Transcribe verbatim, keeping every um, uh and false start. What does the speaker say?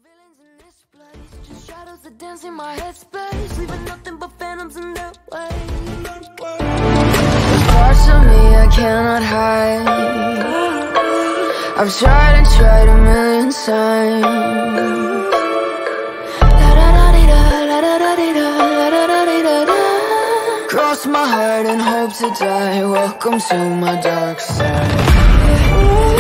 villains in this place, just shadows that dance in my headspace, leaving nothing but phantoms in their way. There's parts of me I cannot hide. I've tried and tried a million times. Cross my heart and hope to die. Welcome to my dark side.